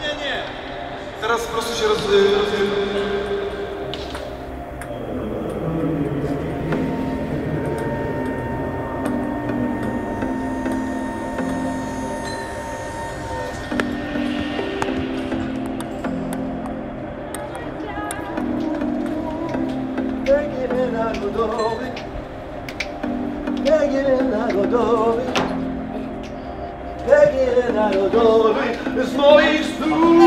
Nie. Teraz po prostu się narodowy z moich stóp.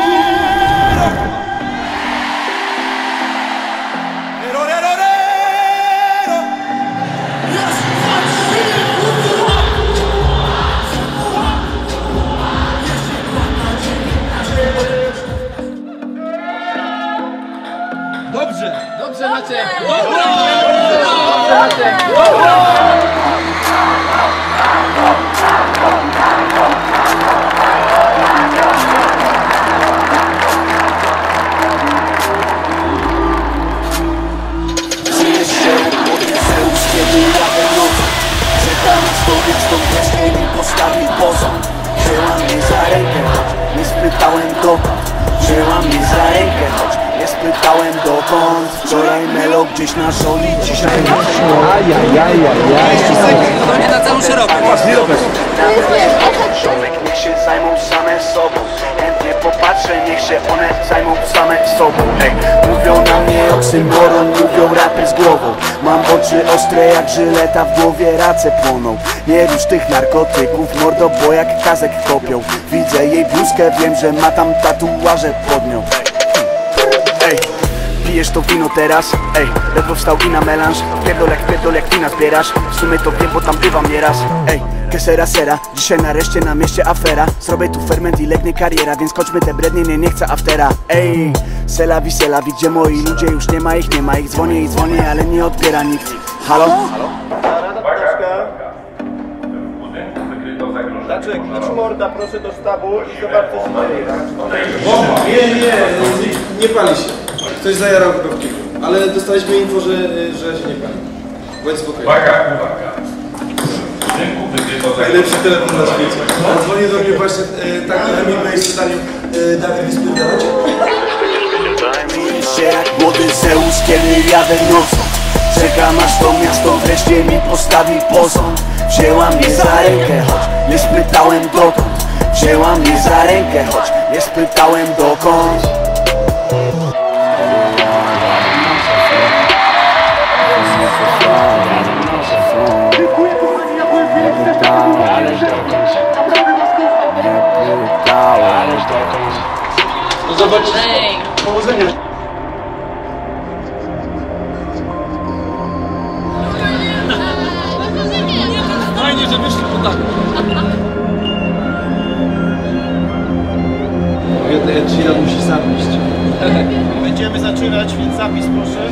Dobrze Maciek! Stąd wreszcie mi postawił pozą. Wzięła mnie za rękę, choć nie spytałem dokąd. Wzięła mnie za rękę, choć nie spytałem dokąd. Wczoraj Melo gdzieś na żoli, dzisiaj na Nie na całą szerokość. Ziomek niech się zajmą same sobą. Chętnie popatrzę, niech się one zajmą same sobą. Ej, mówią na mnie oksymoron, mówią raper z głową. Mam oczy ostre jak żyleta, w głowie race płoną. Nie rusz tych narkotyków, mordo, bo jak kazek kopią. Widzę jej bluzkę, wiem, że ma tam tatuaże pod nią. Ej, pijesz to wino teraz? Ej, ledwo wstał i na melanż. Pierdol jak wina zbierasz. W sumie to wiem, bo tam bywam nieraz. Ej, que sera, dzisiaj nareszcie na mieście afera. Zrobię tu ferment i legnie kariera, więc kończmy te brednie, nie chcę aftera. Ej, selawi, gdzie moi ludzie, już nie ma ich. Dzwonię i dzwonię, ale nie odbiera nikt. Halo? Daczek, morda, proszę do sztabu i zobacz, co się dzieje. Nie pali się. Ktoś zajarał chyba w kilku. Ale dostaliśmy info, że się nie pali. Bądź spokojny. Uwaga! Najlepszy telefon na świecie. Dzwoni do mnie właśnie tak na mi z pytaniem Dawid, wyspierdalać? Się jak młody Zeus, kiedy jadę nocą. Czekam aż to miasto wreszcie mi postawi pozą. Wzięła mnie za rękę, choć nie spytałem dokąd. Wzięła mnie za rękę, choć nie spytałem dokąd. No zobacz, powodzenia. Fajnie, że wyszli po tak. Jeden musi zapiść. Będziemy zaczynać, więc zapis proszę.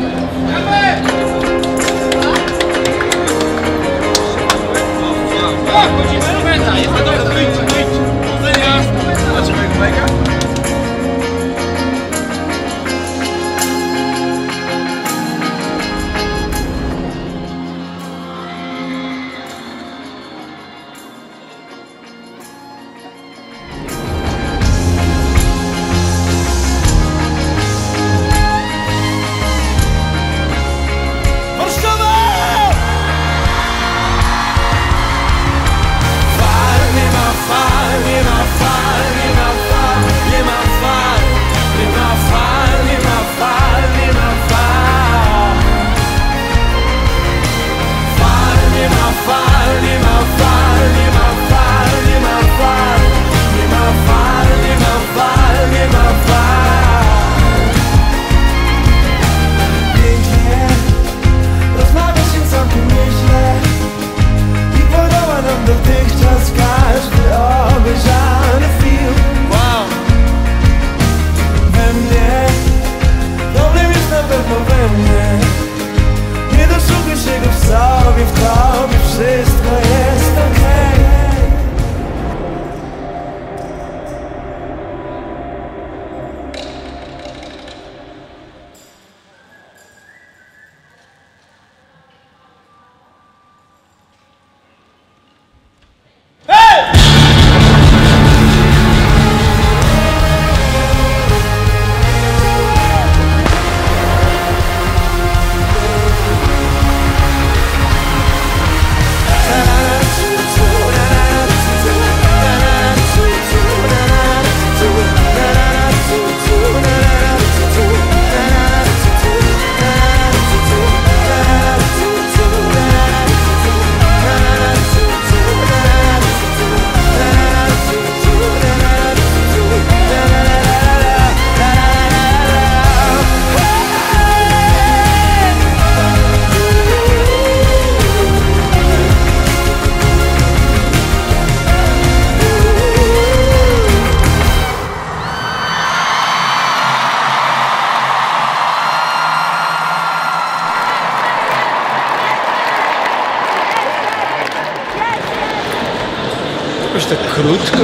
Krótko.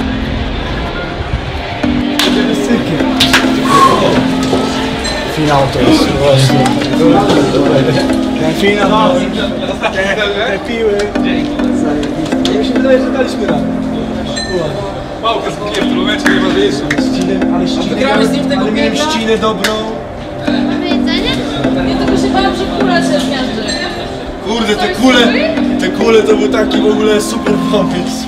Finał to jest właśnie. Ten finał, te piły. Mi się wydaje, że daliśmy radę. Pałkę z kijem w tym momencie najważniejsze. Ale ścinę, Wygramy z nim w tego ale miałem piękna? ścinę dobrą. Mamy jedzenie? Nie, tylko się bałam, że kula się zmiażdży. Kurde, te kule to był taki w ogóle super pomysł.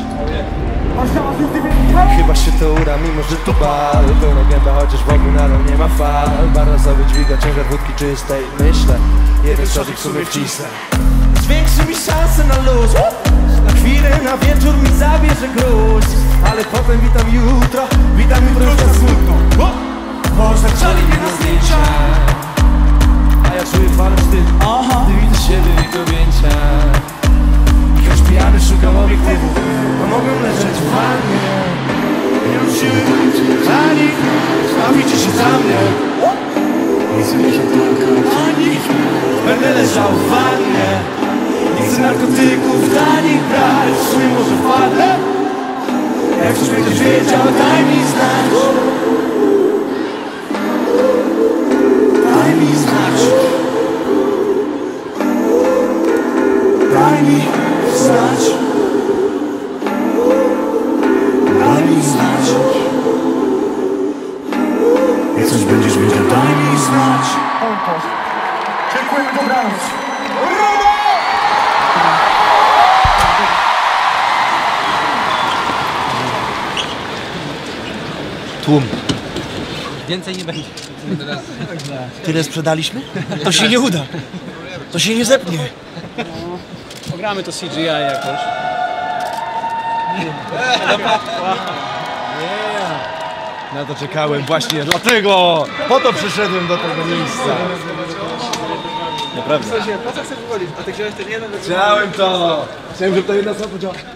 Chyba się to ura, mimo że to bal. Pełna gęba, chociaż wokół nadal nie ma fal. Barna sobie dźwiga ciężar wódki czystej. Myślę, jeden szotik sobie wcisnę. Zwiększy mi szanse na luz. Na chwilę, na wieczór mi zabierze gruź. Ale potem witam jutro już na smutno. Poznaczali mnie na zdjęciach, a ja czuję falę wstydu. Gdy widzę siebie w ich objęciach. Już pijany szukam obiektywu, a mogę leżeć w wannie. Nie mam siły na nich, bawicie się za mnie. Ani będę leżał w wannie. Nie chcę narkotyków dla nich brać. W sumie może wpadnę. Jak coś będziesz wiedział, daj mi znać. Daj mi znać. Daj mi znać. Daj mi znać. Jak coś będziesz wiedział, daj mi znać. Dziękujemy, dobranoc. Tłum. Więcej nie będzie. Tyle sprzedaliśmy? To się nie uda. To się nie zepnie. Pogramy to CGI jakoś. Na to czekałem właśnie, dlatego po to przyszedłem do tego miejsca. Naprawdę. Chciałem to. Chciałem, żeby to jedna osoba powiedziała.